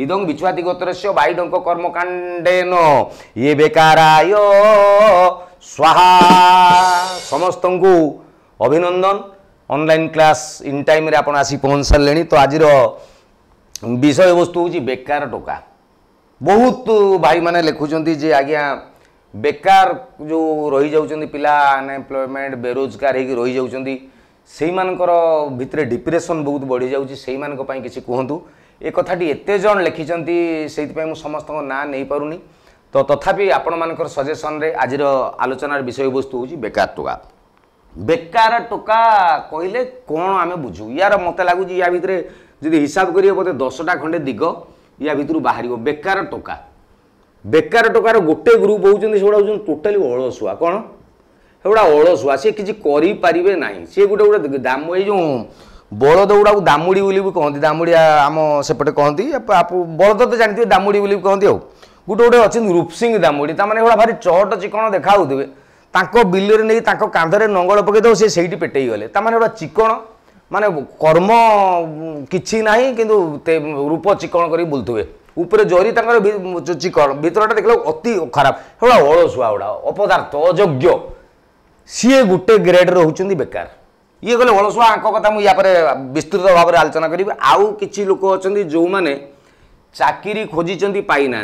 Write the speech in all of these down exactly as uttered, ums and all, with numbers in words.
इदं विश्वाति गोत्रस्य बाइडंक कर्मकांडेन ये बेकाराय स्वाहा समस्त को अभिनंदन ऑनलाइन क्लास इन टाइम रे आपण आसी पहुंच सारे तो आज विषय वस्तु हूँ बेकार टोका बहुत भाई माने लिखुंट जे आज्ञा बेकार जो रही जाउछन्ती पिला अनएम्प्लॉयमेंट बेरोजगार होगी रही जाउछन्ती सेई मानकर भितरे डिप्रेशन बहुत बढ़ी जाउछि सेई मानक पई किछि कहंतु ए कथाटी एते जण लिखिचन्ती सेति पई मु समस्त ना नै पारुनी तो तथापि आपण मानकर सजेशन रे आजिर आलोचनार विषय वस्तु हूँ बेकार टोका बेकार टोका कहले कौन आमे बुझू यार मते लागुछि या भितरे जदि हिसाब करिए बोते दसटा खंडे दिग या भितरु बाहरियो बेकार टोका बेकार टोकार गोटे ग्रुप होउछन्ती सेडा होउछन टोटली अलसुआ कोन हेडा अलसुआ से किछि करि परिबे नाही से गोटे गोटे दाम ए जो बलद गुड़ा दामुड़ी बोली भी कहती दामुड़ी आम सेपटे कहती बलद तो जानते दामुड़ी बोली कहती आ गोटे गोटे अच्छे रूपसिंह दामुड़ी ताने भारी चट चिकण देखा तांको बिलरे नहीं तांको कांधरे नंगल पकईदेव सी से पेटे गले ताने गोटे चिकण माने कर्म किछि नाही किंतु रूप चिकण कर बुलुवे ऊपर जरी तांकर चिकण भितरटा देखला अति खराब हेड़ा अलसुआ गुड़ा अपदार्थ अयोग्य सी गोटे ग्रेड रोचंती बेकार ये गले अलसुआ आंक कथा मुझे विस्तृत भाव में आलोचना करी आउ किछि लोक अच्छा जो मैंने चाकरी खोजी पाई ना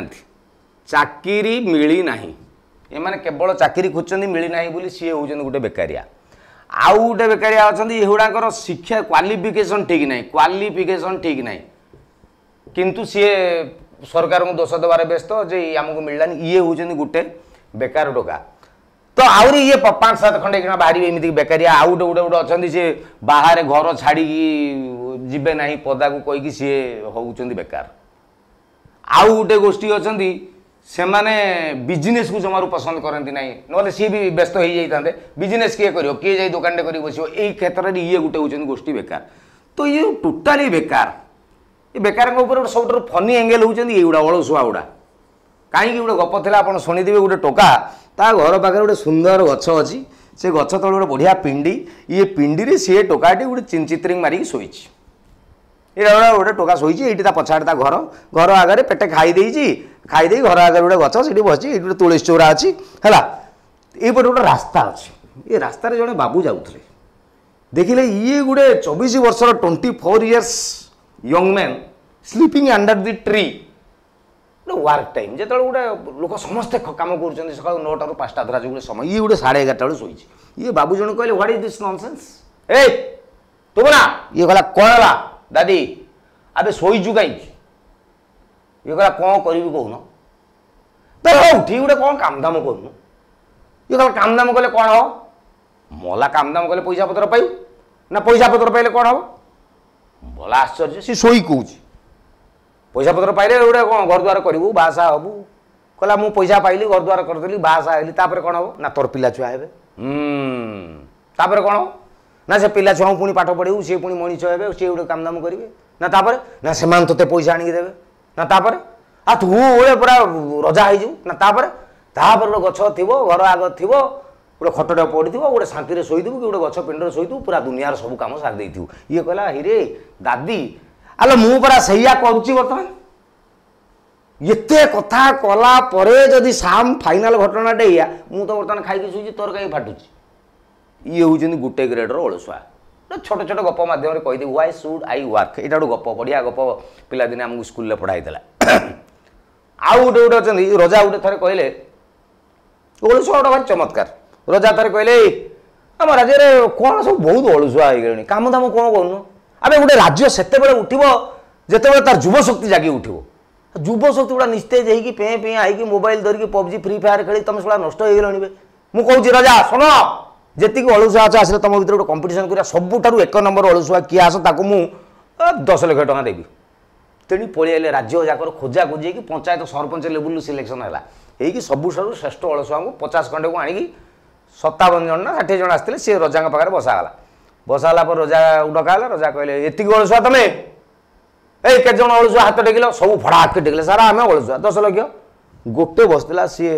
चाकरी मिली नाही एमाने केवल चाकरी खोजती मिली नाही बोली सी होउछन्ती गोटे बेकारिया आउ गोटे बेकारिया अच्छा एगुड़ाकर शिक्षा क्वालिफिकेशन ठीक ना क्वालिफिकेशन ठीक ना किंतु सी सरकार को दोष देवार व्यस्त जे आमको मिललानी ये होउछन्ती गोटे बेकार टोका तो आहरी ये पांच सात खंडे कि बाहर एमती बेकारिया आउ गोटे गोटे गोटे अच्छा सी बाहर घर छाड़ी जीवे ना पदा को कहीकि सी होउछन्ती बेकार आउ गोटे गोष्ठी अच्छा से माने बिजनेस को जमारू पसंद करती ना ना सी भी व्यस्त हो जाते बिजनेस किए कर किए जाए दुकान कर बस यही क्षेत्र में ये गोटे होती गोष्ठी बेकार तो ये टोटाली बेकार ये बेकार सब फनी एंगेल होती युवा अलसुआ गुड़ा कहीं गोटे गप था आप शुणिथे गोटे टोका ता घर पाखे गोटे सुंदर गछ अच्छी से गछ तले गोटे बढ़िया पिंडी ये पिंडी सी टोकाटी गोटे चिनचित्रिंग मारिक शोई ये गोटे टोका शोई ये पछाड़े ता घर घर आगे पेटे खाई खाई घर आगे गोटे गछ से बसी ये तुलसी चौरा अच्छी है ये गोटे रास्ता अच्छी ये रास्तार जड़े बाबू जाऊे देखिले ये गोटे चौबीस वर्षर twenty four years young man sleeping under the tree work time जो गोटे लोक समस्ते कम कर सका नौटा रू पाँचटा धरा जो समय ये गोटे साढ़े एगारटा बेल शोई ये बाबू जन कहले व्हाट इज दिस नॉनसेंस ए तुम ना ये कहला कौन है दादी अबे शोचु कहीं ये कहला कौन करी कहून तो उठी गोटे कौन कामदाम करूनु ये कहला कामदाम कले कौन हम मला कामदाम कले पैसा पत्र पाइबू ना पैसा पत्र पाइले कौन हम भला आश्चर्य सी शोई कौच पैसा पत्र पाइले गोटे कौन घर द्वार करूँ बासा हबू कहला मु पैसा पाइली घर द्वार करदेली बासा आइली तापर कौन हम ना तोर पिला छुआ हेबे तापर कौन हम ना से पिला छुआ पुणी पाठ पढ़ेबू सी पुणी मनीष हे सी गोटे कामदाम करेंगे ना तापर ना से तोते पैसा आनिक देवे ना तापर आ तू ओले पूरा रजा हो ना तापर तापर गोटे गछ थी घर आग थी गोटे खटटा पड़ी गोटे शांति शोथु कि गोटे गछ पिंडर शोथु पूरा दुनियार सब कम सारी देथु ये कहला हिरे दादी आलो मु परा सैया करुच्ची बर्तमान एते कथा कला परे जदि साम फाइनाल घटनाटे या मु तो बर्तमान खाई शुची तोर कहीं फाटुची ये होती गोटे ग्रेडर अलसुआ छोट छोट गप मध्यम कहीदे व्हाई शुड आई वर्क यहाँ गोटे गप बढ़िया गप पिलादिने आमको स्कूल पढ़ाई आउ गोटे गोटे अच्छा रजा गोटे थे कहले अलसुआ गोटे भारी चमत्कार रजा थे कहले आम राज्य कौन सब बहुत अलसुआ हो गले कम दाम कौन करूनु आम गोटे राज्य से उठब जिते तार युवशक्ति जागी उठब युवशक्ति गुड़ा निस्तेज होगी पे पे आई मोबाइल धरिकी पबजी फ्री फायर खेली तुम सब नष्ट हो गलि मुझे रजा शुण जी अलसुआ अच्छे आसे तुम भर गोटे कंपिटिशन करा सबुठ एक नंबर अलसुआ किए आस ताकू मु दस लाख टका देवी तेणु पलि राज्य जाकर खोजा खोजी कि पंचायत सरपंच लेवल सिलेक्शन है कि सबुठार श्रेष्ठ अलसुआ को पचास खंडे को आणिकी सत्तावन जन ना षाठी जन आसते सी रजा पाखे बसागला बसाला पर रजा डकाला रजा कहले एति अलसुआ तुम ए के जन अलसुआ हाथ टेकिल सब फड़ा हाथ टेकिले सारा आम अलसुआ दस लक्ष गोटे बसला सी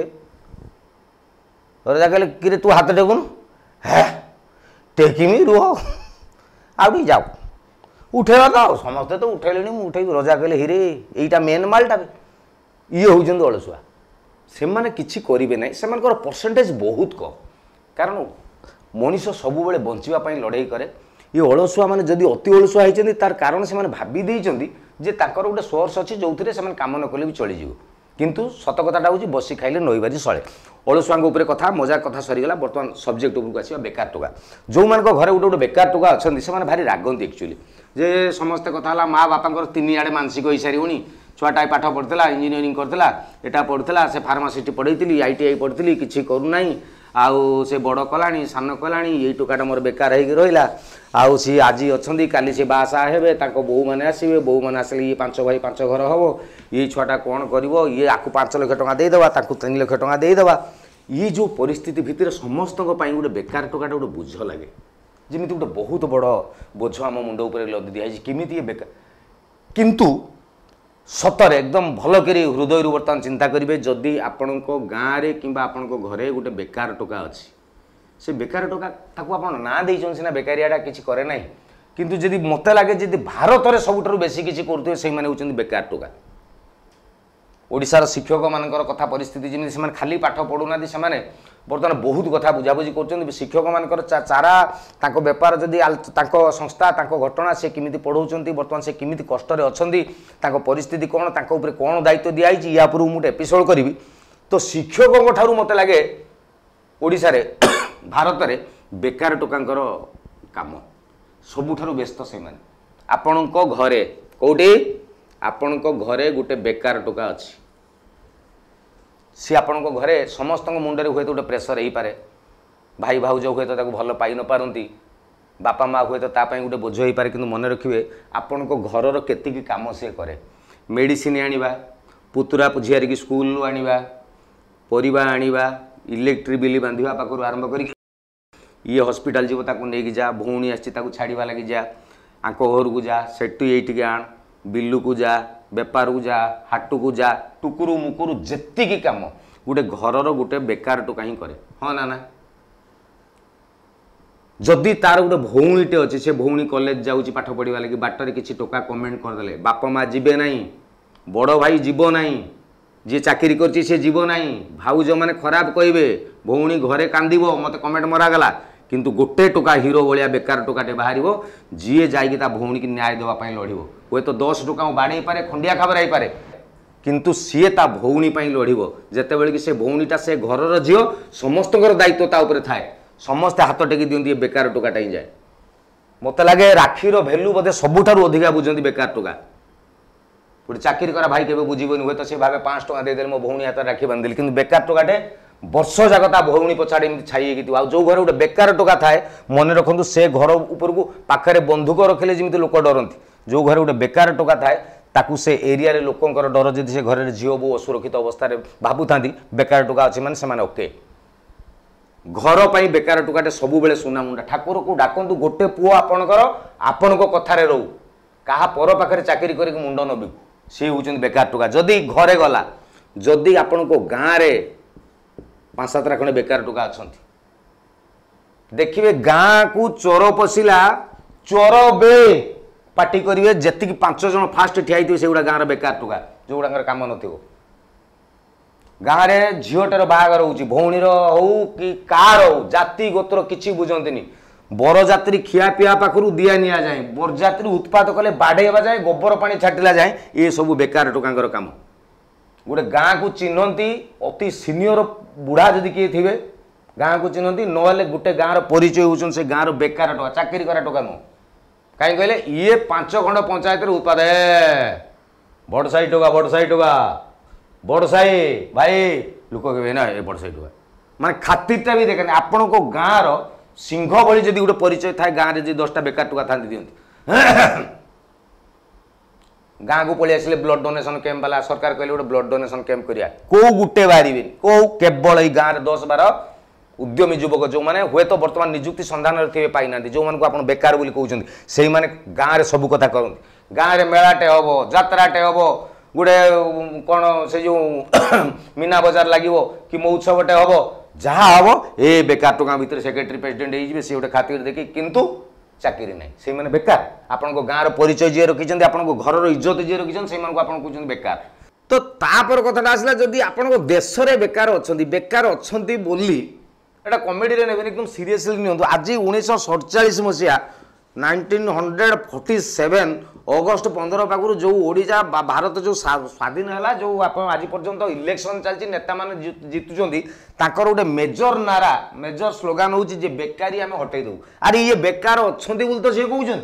रजा कहले कि तू हाथ टेकुनु है टेकिमी रुह आउ जाओ उठेवा तो समस्ते तो उठेले उठे रजा कहले हिरे यहीटा मेन मालटा ये हूँ अलसुआ से मैंने किसी करेंगे ना से परसेंटेज बहुत कम कारण मनीष सब बड़े बचापी लड़ाई करे ये अलसुआ मैंने जदि अति अलसुआ होती तार कारण से भावी देते जे ताकर गोटे सोर्स अच्छी जो थे से काम न कले भी चलीज किंतु सत कथाटा हूँ बसी खाइले नईबाजी सले अलसुआ कथा मजा कथा सरीगला बर्तमान सब्जेक्ट उपरक आसा बेकार टोका जो मान घरे गोटे गोटे बेकार टोका अच्छा से भारी रागंती एक्चुअली जे समस्ते कथा माँ बापा तीन आड़े मानसिक हो सारी छुआटा पाठ पढ़ा इंजीनियरिंग करता एटा पढ़ा से फार्मासीटी पढ़ी आई टी आई पढ़ी किसी करूना आउ से बड़ कलानी सान कलानी ये टोकाटा मोर बेकार हो रहा आउ सी आज अच्छा काली से बासा हे बो मैंने आसवे बो मैंने आसिले ये पांच भाई पांच घर हम ये छुआटा कौन कर ये आपको पांच लक्ष टका देदेवा तीन लक्ष टका देदेवा ये जो परिस्थिति भितर समस्त गोटे बेकार टोकाटा गोटे बोझ लगे जमी गोटे बहुत बड़ बोझ आम मुंड उपर लदी दिखाई किमी ये बेकार किंतु सतरे एकदम भल कर हृदय बर्तमान चिंता करेंगे जदि आपण गाँव में कि आपण घरे गोटे बेकार टोका अच्छी से बेकार टोका ताकू आप ना देना सीना बेकारियाटा किसी करे ना किंतु जदि मत लगे जदि भारत में सबुठ बेसी किसी करुवे से होती बेकार टोका ओडिशार शिक्षक मानकर कथा परिस्थिति जमी से खाली पाठ पढ़ुना से बर्तमान बहुत कथा बुझाबुझी कर शिक्षक मानकर चारा तांको बेपार जदि संस्था घटना से किमिति पढ़ाउछंती बर्तमान से किमिति कष्ट अच्छी परिस्थिति कौन तांको ऊपर कौन दायित्व दिखाई या पर मुझे एपिसोड करी तो शिक्षकों ठारू मत लगे ओडिशा रे भारत में बेकार टोकांकर काम सबुठारु व्यस्त से माने आपणको घरे कोठी आपणको घरे गोटे बेकार टोका अच्छी सी आपण घरे समस्त मुंडे हुए तो गोटे प्रेसर हो पारे भाई भाउज हुए तो भल पाई न पारती बापा माँ हुए तो तापाई गोटे बोझ हो पारे कि मन रखिए आपण घर केतिकी काम सी करे मेडिसिन आनिबा पुतुरा झील की स्कूल आनिबा परिबा आनिबा इलेक्ट्रिक बिल बांधिबा पाखु आरंभ कर ये हॉस्पिटल जीव ताकू नहीं जा भौणी आसी छाड़ा लगी जा आंक घर को जा सेठू ये आण बिलू को जा बेपार को जा हाटू को जा टुकुरु मुकुरु जेतिकी काम गोटे घर गोटे बेकार टोका ही करे हाँ ना ना जदि तार गोटे भौणीटे अच्छे से भौणी कॉलेज जाऊँगी पाठ पढ़ा लगे बाटर किसी टोका कमेंट करदे बापा माँ जीवे ना बड़ भाई जीव ना जी चाकरी कर जीव ना भाउज मैंने खराब कहे भौणी घरे कांद मत कमेंट मरागला किंतु गोटे टोका हीरो भाया बेकार टोकाटे बाहर जी जाइए भौणी की न्याय देवाई लड़ हे तो दस टोका बाड़े पारे खंडिया खबर आई पारे किंतु सी ता भौणी लड़ जिते कि से भौणीटा से घर झी समस्त दायित्व ताऊपर थाए समस्ते हाथ टेकी दिखती बेकार टोकाटा ही जाए मत लगे राखीर भैल्यू बोधे सबुठारु अधिका बुझती बेकार टोका गोटे चाकरी करा भाई केवे बुझीबनी हे तो सी भावे पाँच टका देदेले मो भौणी हाथ राखी बांधिली किंतु बेकार टोकाटे वर्ष जाक ता भौणी पछाड़ी छाई हो जो घर गोटे बेकार टोका थाए मन रखु से घर उपर को पाखे बंधुक रखिले जमी लोक डरती जो घर गोटे बेकार टोका थाए ताकू से एरिया रे लोकंकर डर जदि से घर झील बो असुरक्षित अवस्था भावु था बेकार टोका अच्छे माने से ओके घर पर बेकार टोकाटे सब बेले सुना मुंडा ठाकुर को डाकतु गोटे पुओ आपणकर आपण कथार रो क्या पर पाखे चाकरी कर मुंड न बिकू सी हूँ बेकार टोका जदि घरे गला जदि आपण को गाँव में पांच सातटा खंडे बेकार टोका अच्छा देखिए गाँ को चोर पशिला चोर बे पार्टी करेंगे जी पांच जन फास्ट ठिया से गुड़ा गाँव बेकार टोका जो गुड़ा कम न गाँव में झीटार बाहागर हो भौणीर हो कि कार हो जाति गोत्र किसी बुझंती बरजात्री खियापिया पाखु दिया नि जाए बरजात्री उत्पाद कले बाढ़ेवा जाए गोबर पानी छाटिला जाए ये सब बेकार टोका काम गोटे गाँ को चिन्हती अति सीनियर बुढ़ा जदि किए थे गाँ को चिन्हती ना गोटे गाँव परिचय होती से गाँव बेकार टोका चाकरी करा टोका नुह कहीं कहले ये पांच खंड पंचायत उत्पाद बड़साई टोका बड़साई टोका बड़साई भाई लोक कहे ना ये बड़साई टोका माने खातिरटा भी देखे आपण को गाँव सिंह भली जदि गोटे परिचय थाए गाँव में दसटा बेकार टोका था दिखती गाँ को पलि आसिले ब्लड डोनेशन कैंप वाला सरकार कहले गोटे ब्लड डोनेशन कैंप करिया को गुटे बाहर को केवल ये गाँव में दस बार उद्यमी युवक जो मैंने हुए तो बर्तमान निजुक्ति संधान थे पाई ना जो मानक आप बेकार बोली कहते से मैंने गाँव में सब कथा करते गाँव में मेलाटे हम जात्राटे हम गोटे कौन से जो मीना बजार लगे कि महोत्सवटे हम जहाँ हम ए बेकार टोका भितर सेक्रेटरी प्रेसिडेंट हो सी गोटे खातिर देखी किंतु चाकरी नहीं से मैंने बेकार आपण गाँव परिचय जी रखी आपण घर इज्जत जी रखी से कहते बेकार तो तापर कथाटा आसला जदि आपण देश में बेकार अच्छा बेकार अच्छा बोली एटा कमेडी रे नेबेन एकदम सीरियसली नियंतु आज उन्नीस सड़चाश मसीहा nineteen hundred forty seven August पंद्रह पाखु जो ओडिशा भारत जो स्वाधीन है जो आज पर्यंत इलेक्शन चलती नेता मैंने जितुंट गोटे मेजर नारा मेजर स्लोगान हूँ बेकारी आम हटई दू अरे ये बेकार अच्छा बोली तो सी कहते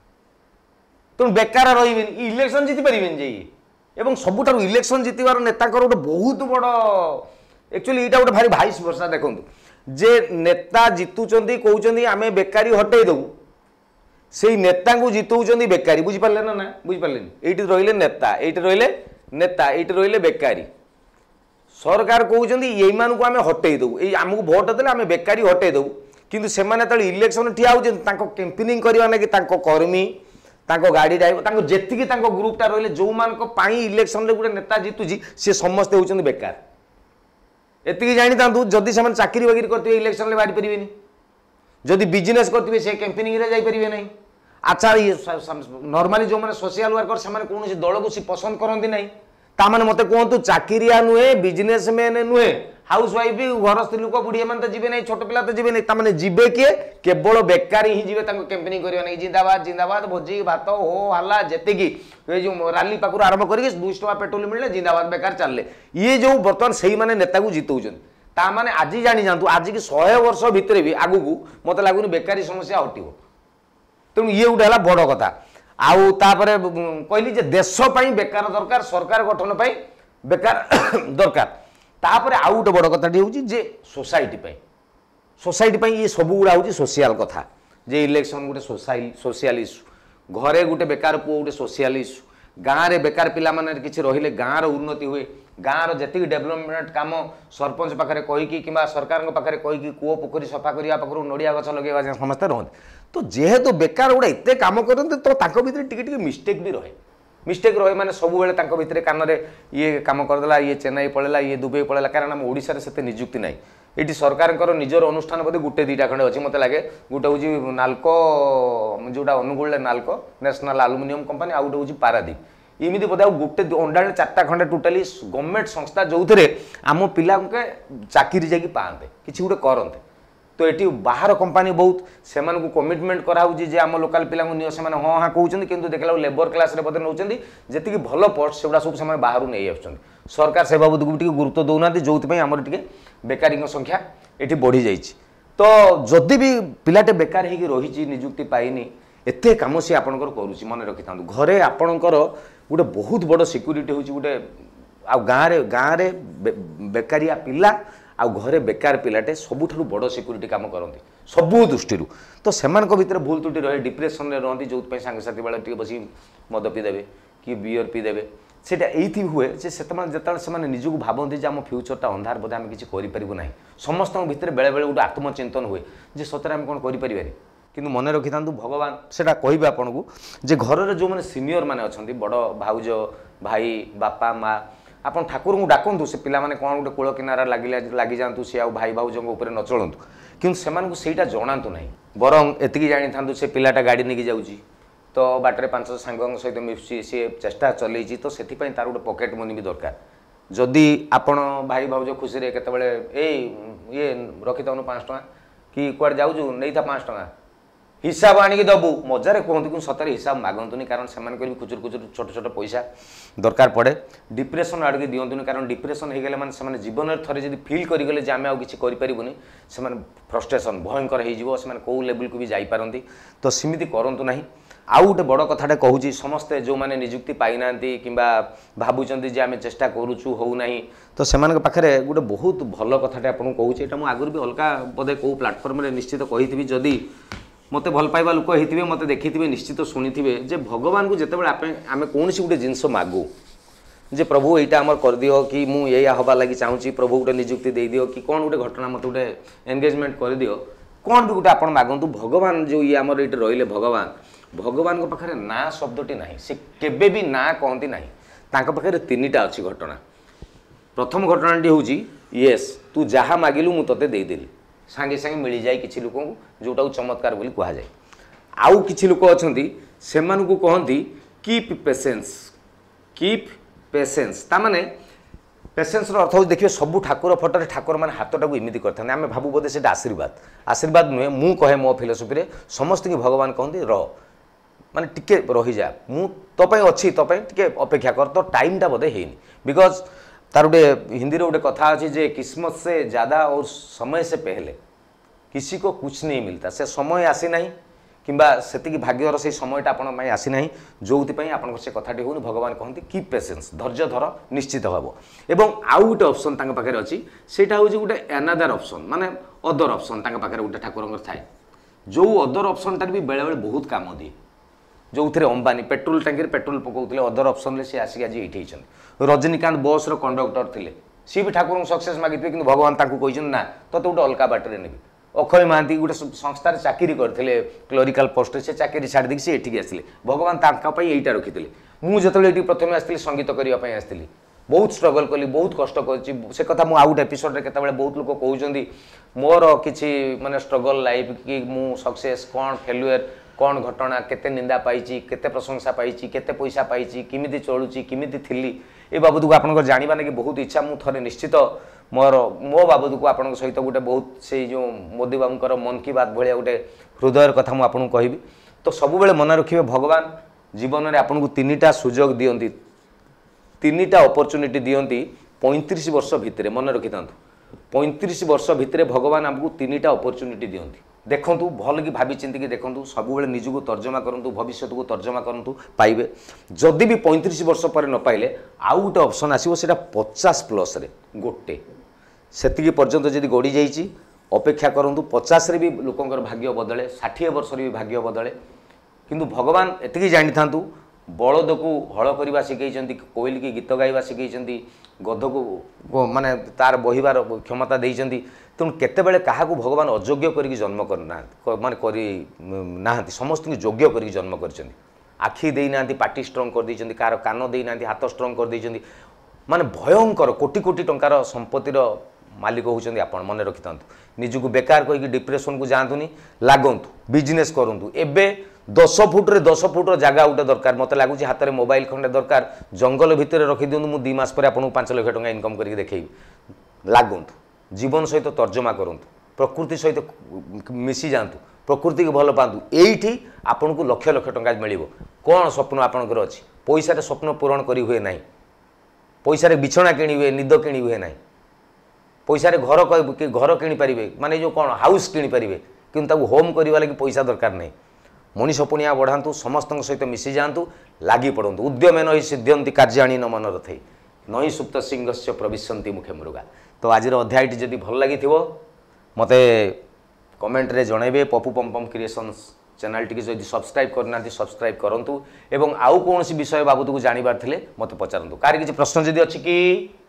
तेणु बेकार रही इलेक्शन जीति पारे जे एवं सबुठ इलेक्शन जीतबार नेता गोटे बहुत बड़ एक्चुअली यहाँ गोटे भारी भाइस वर्षा देखूँ जे नेता जितुंट कहते आम बेकारी हटई दू से नेता को जितौं बेकारी बुझिपारे ना ना बुझिपारे ये रही नेता ये रही नेता ये रही बेकारी सरकार कहते ये को आम हटई दू ये आमको भोट देले आम बेकारी हटई दू किंतु से इलेक्शन ठिया होती कैंपेनिंग करने लगे कर्मी गाड़ी ड्राइवर जी ग्रुपटा रही जो मान इलेक्शन रे गोटे नेता जितुची सी समस्ते होती बेकार एति जानी था जदि से चाकरी बाकरी करते इलेक्शन बाहरी पारे जदि बिजनेस करते से कैंपेनिंग रे जाई परिबे नहीं अच्छा ये नॉर्मली जो मैंने सोशल वर्कर से कौन दल को सी पसंद करती ना ताने मत कहतु चाकरिया नुहे बिजनेसमैन नुहे हाउस वाइफ भी घर स्त्री लोक बुढ़िया मैंने तो जी नहीं छोट पिला तो जी नहीं ताने जीवे किए केवल बेकारी ही जी कैंपेनिंग करने जिंदाबाद जिंदाबाद भोजी भात हो हल्ला जेतिकी जो राली पाखु आरंभ करके दुईश टका पेट्रोल मिले जिंदाबाद बेकार चलले ये जो बर्तमान से मैंने नेता को जितौं ताने आज जानी जातु आज की शहे वर्ष भितर भी आगु को मत लगुनि बेकारी समस्या हटो तेणु ये गोटे बड़ कथा आउ तापर कहली जे देश पाई बेकार दरकार सरकार गठन पाई बेकार दरकार तापर आउ गोटे बड़ कथाटी हूँ जे सोसाइटी पाई सोसाइटी पाई ये सब गुड़ा हूँ सोशियाल कथा जे इलेक्शन गोटे सोसाइल सोशियाल इश्यू घरे गोटे बेकार पुओ गोटे सोशियाल इश्यू गाँव में बेकार पिला माने किसी रहिले गाँव उन्नति हुए गाँव जी डेभलपमेंट काम सरपंच पाखे कहीकि कि सरकार पाखे कहीकि कूओ पोखरी सफा करने पाखु नड़िया गछ लगे समस्ते रहते तो जेहेतु बेकार गोटे एत कम करते तो भर टे मिस्टेक भी रहे मिस्टेक रहे मैंने सब भितर कान ये कम करदेला ये चेन्नई पड़ेगा ये दुबई पड़ेगा कारण आम ओडिशा से निजुक्ति ना ये सरकार निजर अनुष्ठान बोधे गोटे दुईटा खंडे अच्छी मत लगे गोटे हूँ नाल्को जोटा Angul NALCO national aluminium company आ गोटे हूँ पारादीप इमिदी बोधे गोटे अंडा चार्टा खंडे टोटाली गवर्नमेंट संस्था जो थे आम पिला के चाकरी जाकि पाते किसी गोटे करते तो ये बाहर कंपानी बहुत से कमिटमेंट कराऊँ आम लोकाल पिला नियो से हाँ हाँ कहते कि देखला लेबर क्लास रे बोधे नौ जी भल पोस्ट से सब से बाहर नहीं आस सरकार से बाबद को गुरुत्व दौना जो आमर टे बेकारी संख्या ये बढ़ी जाइए तो जदि भी पिलाटे बेकार हो रही निजुक्ति पाइनी एत कम सी आपंकर करुच्ची मन रखी था घरे आपणकर गोटे बहुत बड़ सिक्यूरीटी हूँ गोटे आ गाँव गाँव बेकारिया पिला आ घरे बेकार पिलाटे सबुठारु बड़ सिक्यूरीटी काम करती सबू दृष्टि तो से भीतर भूल त्रुटि रहे डिप्रेशन में रहती जो सांगसाथी बेले टे बस मद पीदेवे कि बियर पीदेवे सेटा ये हुए जो से निजक भावती आम फ्यूचरटा अंधार बोधे आम किसी करें ना समस्त भितर बेले बेले गोटे आत्मचिंतन हुए जे सतरे आम कौन करें कि मन रखी था भगवान से कहे आपन को जे घर जो मैंने सिनियर मैंने अच्छा बड़ भाउज भाई बापा माँ आपन ठाकुर को डाकतु से पिला माने कौन गोटे कूल किनारा लगे लगी जातु सी आउ भाई भाउजों ऊपर न चलतु कि से जनातु ना बरं एति जानी था से पिलाटा गाड़ी नहीं जाऊँगी तो बाटर पांच सांग सहित मिशुची सी चेष्टा चलई तो से तार गोटे पकेट मनी भी दरकार जदि आपण भाई भाउज खुशी रे केतबेले ए ये रखी था पाँच टका कि कुआड़ जाऊँ नहीं था पाँच टका हिसाब आणिक दबू मजारे कहते कि सतरे हिसाब मागतुनि कारण से खुचुर खुचुर छोट छोट पैसा दरकार पड़े डिप्रेशन आड़े दिंतुनि कारण डिप्रेशन हो गले मैंने जीवन में थे जब फिल करगले आम आ कि करें से फ्रस्ट्रेशन भयंकर हो कौ लेवल को भी जापारती तो सेमती करूँ ना आउ गोटे बड़ कथाटे कहूँ समस्ते जो मैंने निजुक्ति पाईना कि भावुं जे आम चेष्टा करुचु हो ना तो से पाखे गोटे बहुत भल कथाटे आपको कहूँ यहाँ आगुरी भी अलग बोधे कौ प्लाटफर्म में निश्चित कही जदि मत भल पाइबा लोक होते मत देखी निश्चित शुणी जे भगवान को जितेबाला आम कौन सी गोटे जिनस मागू जे प्रभु यहाँ आमर कर दियो कि मुझे हवा लगी चाहूँगी प्रभु गोटे निजुक्ति दे दियो कि कौन गोटे घटना मत गोटे एंगेजमेंट कर दियो कौन भी गोटे आप मागतु भगवान जो ये आमर ये रही भगवान भगवान पाखे ना शब्दटी ना से केबे भी ना कहती ना पाखे तीन टा अच्छी घटना प्रथम घटनाटी हूँ येस तू जहाँ मागिलु मु तते देदेली सांगे सांगे मिल जाए किसी लोक जोटा चमत्कार बोली कहुए आउ किछि लोक अछंती सेमानकु कहंती कीप पेशेंस कीप पेशेंस ता माने पेशेंस अर्थ हो देखिए सब ठाकुर फटोरे ठाकुर मैंने हाथटा को इमिति करते आम भावु बोधे से आशीर्वाद आशीर्वाद नुहे मु कहे मो फिलोसफी समस्त की भगवान कहते र माने टिके रही जा मु तो पई अच्छी तो पई टिके अपेक्षा कर तो टाइम टा बोधे हेनी बिकॉज तार गोटे हिंदी रे गोटे कथा अच्छी जे किस्मत से ज़्यादा और समय से पहले किसी को कुछ नहीं मिलता से समय आसी नहीं किंबा सेतिकी भाग्यर से समयटा आपण में आसी नहीं जो आप से कथाटी होनी भगवान कहते कीप पेशेंस धैर्य धर निश्चित हम एवं आउ गोटे ऑप्शन तांका पाखे अच्छी सेटा हूँ गोटे एनादर ऑप्शन माने अदर ऑप्शन तांका पाखे गोटे ठाकुर थाए जो अदर ऑप्शनटा भी बेले बेले बहुत काम दिए जो थे अंबानी पेट्रोल टांकी पेट्रोल पकाउते अदर ऑप्शन सी आसिक आज ये रजनीकांत बस रो कंडक्टर थे सी भी ठाकुर सक्सेस मागिथे कि भगवान कहते ना तो गोटे अलग बाटर ने अक्षय महांती गोटे संस्थार चाकरी करते क्लोरिकल पोस्ट से चाकरी छाड़ दी सी एठिक आसते भगवान तांका यहीटा रखी मुझे ये प्रथम आसती संगीत करने आसती बहुत स्ट्रगल कली बहुत कष्ट कर से कथा मुझे आउ गोटे एपिसोड के बहुत लोग कहते मोर किसी माने स्ट्रगल लाइफ कि मु सक्सेस कौन फेलुएर कौन घटना केते निंदा पाई केते प्रशंसा पाई केते पैसा पाई किमिति चलुची किमिति थिली ए बाबद को आपन जानिबा कि बहुत इच्छा मु थरे निश्चित मोर मो बाबद को आपन सहित गोटे बहुत से जो मोदी बाबूर मन की बात भाया गोटे हृदयर कथा मुझे आपको कहबी तो सब बेले मन रखिए भगवान जीवन में आपन को तीनिटा सुजोग दियंती तीनिटा अपॉर्चुनिटी दियंती पैंतीस वर्ष भितर मन रखी था पैंतीस वर्ष भितर भगवान आमको तीनिटा अपॉर्चुनिटी दियंती देखूँ भल कि भावी चिंतिकी देखूँ सब निजक तर्जमा करूँ भविष्य को तर्जमा करूँ पाइबे जदि भी पैंतीस वर्ष पर न पाइले आउ गोटे ऑप्शन आसो से पचास प्लस रे गोटे सेतिकी पर्यंत जदि गड़ी जाइए अपेक्षा करूँ पचास भी लोकंर भाग्य बदले षाठिए वर्ष भी भाग्य बदले किंतु भगवान एति जानी था बलद को हल करवा शिखई कोयल की गीत गाइबा शिखई गध को माने तार बहिबार क्षमता देइचंती तेणु केतेबेले काहाकू भगवान अयोग्य करिक जन्म करना माने करी नाहंती समस्त योग्य करिक जन्म करचंती आखि देई नाहंती पाटी स्ट्रॉंग कर देइचंती कार कान देई नाहंती हाथ स्ट्रॉंग कर देइचंती माने भयंकर कोटी कोटी टंकार संपत्तिर मालिक होउचंती आपण मन रखिथांतु निजको बेकार कहिक डिप्रेशन को जांतुनी लागंतु बिजनेस करंतु एबे दस फुट रे दस फुट जगह गोटे दरकार मत लगुच हाथ में मोबाइल खंडे दरकार जंगल भितर रखी दिखाँ मुझे दी मास पर आपको पांच लाख टका इनकम करके देखी लागंतु जीवन सहित तर्जमा करूँ प्रकृति सहित मिसी जातु प्रकृति को भल पातु यही आपन को लक्ष लक्ष टका मिल कौन स्वप्न आपंकर अच्छी पैसा स्वप्न पूरण करी हुए ना पैसा बिछना किणी हुए निद किणी हुए ना पैसा घर घर किणी पारे माने जो कौन हाउस किणी पारे कि होम करने लगे पैसा दरकार नहीं मनीष पुणिया बढ़ातु समस्त सहित मिसी जातु लगी पड़ू उद्यमे नई सिद्ध्यंती कार्याणी न मन रथे नई सुप्त सिंह से प्रविशंती मुखे मृगा तो आज अध्यायटी जदि भल लगी मत कमेंट रे जनइबे पपु पम क्रिएशंस चैनल टी जब सब्सक्राइब करना सब्सक्राइब करूँ एवं आउ कौन विषय बाबद को जानवर थे मत पचारतु कार किसी प्रश्न जदि अच्छी कि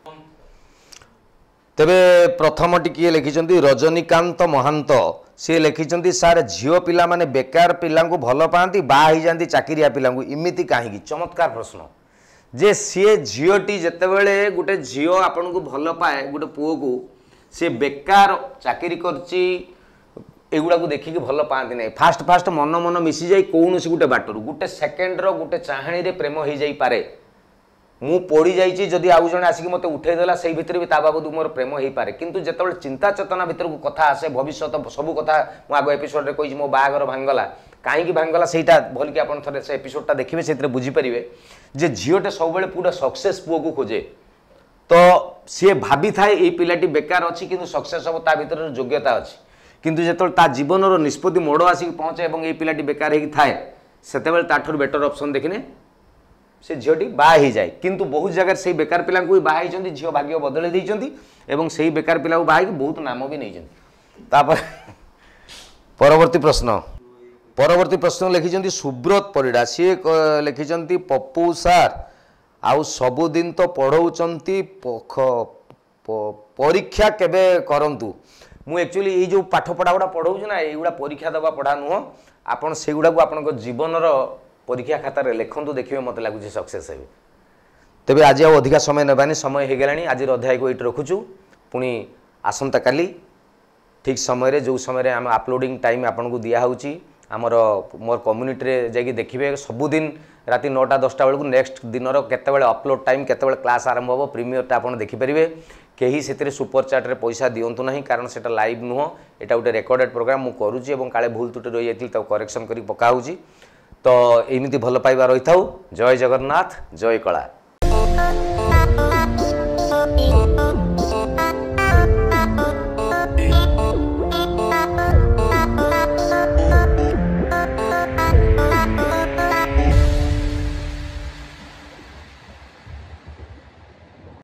तेबे प्रथम टिके लिखिं रजनीकांत महांत सी लिखिं सार झील पिला माने बेकार पिला भल पाती बाही जाती चाकिरिया पिला इमिति कहीं चमत्कार प्रश्न जे सी झीटी जितेबले गोटे झील आपन को भल पाए गोटे पुओ को सी बेकार चाकरी करची एगुड़ा को देखिक भल पाती ना फास्ट फास्ट मन मन मिसी जाए कौन गोटे बाटर गोटे सेकेंड गोटे चाहाणी रे प्रेम हो जाई पारे मु पड़ी जाइए जदि आउ जड़े आसिक मत उठेदेला से भीतर भी ता बाबद मोर प्रेम हो पारे किंतु जिते चिंता चेतना भीतर को कथा आसे भविष्य सब कथा मु आग एपिसोड रे कही मो बाहागर भांगला कहीं भांगला सेटा भल कि आपन थरे से एपिसोडटा देखिए से बुझीपारे जे झीटे सब पूरा सक्सेस पुओ को खोजे तो सी भाभी थाए ये पिलाटी बेकार अच्छी किंतु सक्सेस हम ता भीतर योग्यता अच्छी किंतु जिते ता जीवन निष्पत्ति मोड़ आसिक पहुँचे और ये पिलाटी बेकार हो थाए से ताठर बेटर ऑप्शन देखने से झीटी बाही जाए किंतु बहुत जगह से बेकार पिला भी बाही झील भाग्य बदल देते से बेकार पिला बाही बहुत नाम भी नहीं परवर्ती प्रश्न परवर्ती प्रश्न लिखिं सुब्रत परिड़ा सी लिखिं पप्पू सार आउ सबुदिन तो पढ़ाऊँच परीक्षा केबे करंतु मु एक्चुअली ये जो पाठ पढ़ा गुड़ा पढ़ाऊँ ना युवा परीक्षा दबा पढ़ा नुह आपन से गुड़ा को आपन जीवन परीक्षा खातार लिखु देखिए मत लगुच सक्सेस हे तेबे आज आउ अधिका समय नेबानी समय हो गलानी आज अध्याय को ये रखुचु पुणी आसंता काली ठीक समय रे जो समय रे आम अपलोडिंग टाइम आपन को दिया होउची आमर मोर कम्युनिटी रे जाकि देखिए सबुदिन राति नौटा दसटा बेलू नेक्स्ट दिनर केतबेले अपलोड टाइम केतबेले क्लास आरंभ हो प्रीमियरटा आपन देखिपारे कहीं से सुपर चार्ट पैसा दिंतु ना कारण से लाइव नुह एटा गोटे रेकर्डेड प्रोग्राम मुझे करुच्ची काले भूल त्रुटि रही जाती करेक्शन कर पकाऊँगी तो एमती भल पाइबा रही था। जय जगन्नाथ जय कला।